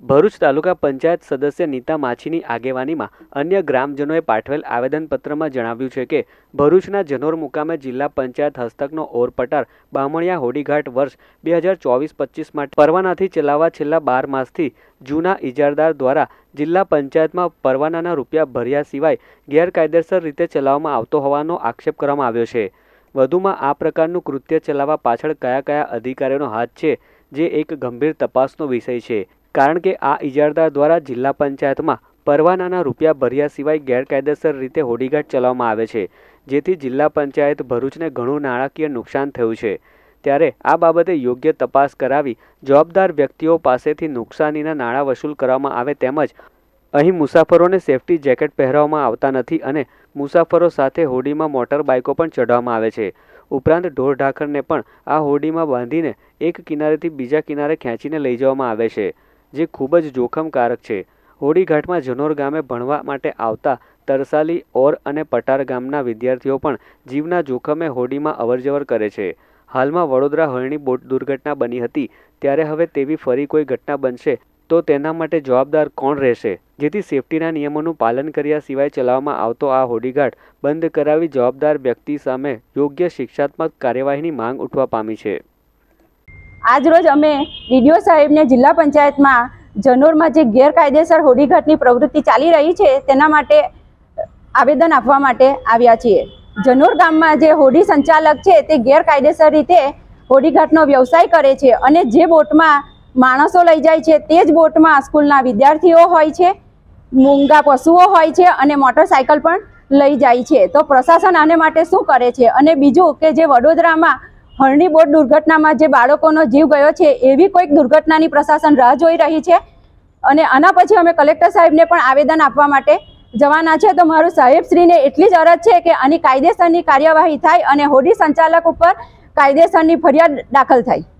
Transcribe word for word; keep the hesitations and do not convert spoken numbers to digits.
ભરૂચ તાલુકા પંચાયત સદસ્ય નીતા માછીની આગેવાનીમાં અન્ય ગ્રામજનોએ પાઠવેલ આવેદનપત્રમાં જણાવ્યું છે કે ભરૂચના જનોર મુકામે જિલ્લા પંચાયત હસ્તકનો ઓરપટાર બામણિયા હોડીઘાટ વર્ષ બે હજાર ચોવીસ પચીસ માટે પરવાનાથી ચલાવવા છેલ્લા બાર માસથી જૂના ઇજારદાર દ્વારા જિલ્લા પંચાયતમાં પરવાનાના રૂપિયા ભર્યા સિવાય ગેરકાયદેસર રીતે ચલાવવામાં આવતો હોવાનો આક્ષેપ કરવામાં આવ્યો છે। વધુમાં આ પ્રકારનું કૃત્ય ચલાવવા પાછળ કયા કયા અધિકારીઓનો હાથ છે જે એક ગંભીર તપાસનો વિષય છે, કારણ કે આ ઇજારદાર દ્વારા જિલ્લા પંચાયતમાં પરવાનાના રૂપિયા ભર્યા સિવાય ગેરકાયદેસર રીતે હોડીઘાટ ચલાવવામાં આવે છે, જેથી જિલ્લા પંચાયત ભરૂચને ઘણું નાણાકીય નુકસાન થયું છે। ત્યારે આ બાબતે યોગ્ય તપાસ કરાવી જવાબદાર વ્યક્તિઓ પાસેથી નુકસાનીના નાણાં વસૂલ કરવામાં આવે, તેમજ અહીં મુસાફરોને સેફટી જેકેટ પહેરાવવામાં આવતા નથી અને મુસાફરો સાથે હોડીમાં મોટર બાઇકો પણ ચઢાવવામાં આવે છે। ઉપરાંત ઢોર ઢાંખરને પણ આ હોડીમાં બાંધીને એક કિનારેથી બીજા કિનારે ખેંચીને લઈ જવામાં આવે છે, જે ખૂબ જ જોખમકારક છે। હોડીઘાટમાં જનોર ગામે ભણવા માટે આવતા તરસાલી, ઓર અને પટાર ગામના વિદ્યાર્થીઓ પણ જીવના જોખમે હોડીમાં અવરજવર કરે છે। હાલમાં વડોદરા હરણી બોટ દુર્ઘટના બની હતી, ત્યારે હવે તેવી ફરી કોઈ ઘટના બનશે તો તેના માટે જવાબદાર કોણ રહેશે, જેથી સેફટીના નિયમોનું પાલન કર્યા સિવાય ચલાવવામાં આવતો આ હોડીઘાટ બંધ કરાવી જવાબદાર વ્યક્તિ સામે યોગ્ય શિક્ષાત્મક કાર્યવાહીની માંગ ઉઠવા પામી છે। આજ રોજ અમે ડીડીઓ સાહેબને જિલ્લા પંચાયતમાં જનોરમાં જે ગેરકાયદેસર હોડીઘાટની પ્રવૃત્તિ ચાલી રહી છે તેના માટે આવેદન આપવા માટે આવ્યા છીએ। જનોર ગામમાં જે હોડી સંચાલક છે તે ગેરકાયદેસર રીતે હોડીઘાટનો વ્યવસાય કરે છે અને જે બોટમાં માણસો લઈ જાય છે તે જ બોટમાં સ્કૂલના વિદ્યાર્થીઓ હોય છે, મૂંગા પશુઓ હોય છે અને મોટરસાયકલ પણ લઈ જાય છે। તો પ્રશાસન આને માટે શું કરે છે? અને બીજું કે જે વડોદરામાં હરણી બોટ દુર્ઘટનામાં જે બાળકોનો જીવ ગયો છે એવી કોઈક દુર્ઘટનાની પ્રશાસન રાહ જોઈ રહી છે અને આના પછી અમે કલેક્ટર સાહેબને પણ આવેદન આપવા માટે જવાના છે। તો મારું સાહેબશ્રીને એટલી જ અરજ છે કે આની કાયદેસરની કાર્યવાહી થાય અને હોડી સંચાલક ઉપર કાયદેસરની ફરિયાદ દાખલ થાય।